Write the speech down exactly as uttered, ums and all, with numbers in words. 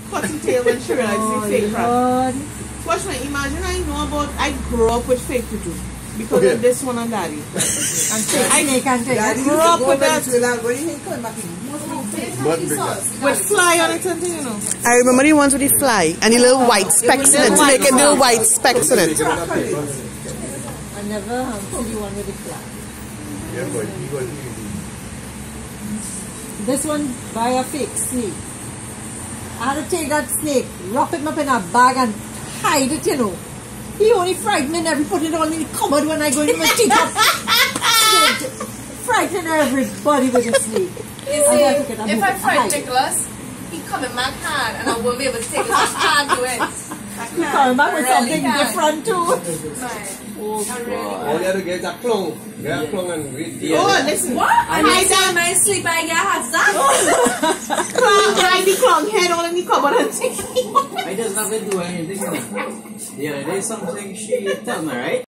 cutting tail when she realized it's fake crab. Watch me, imagine I know about, I grew up with fake tutu. Because okay. of this one and daddy. And I, I grew up with that. With fly on it and thing, you know. I remember the ones with the fly and the little white specks in it to make it little white specks in it. I never um, see the one with the fly. This one by a fake snake. I had to take that snake, wrap it up in a bag and hide it, you know. He only frightened me and every put it all in the cupboard when I go into my teacup. Frightening everybody with a snake. You see, if I frighten Nicholas, he come in my hand and I won't be able to take his hand to it. He come back with something different too. Oh, God. All you have to get is a clone. Get a clone and read the Oh, listen. What? I might say my sleep, I get hot that. Clown, hide the clown head all in the cupboard and take it. I just never do anything. Yeah, there's something she tell me, right?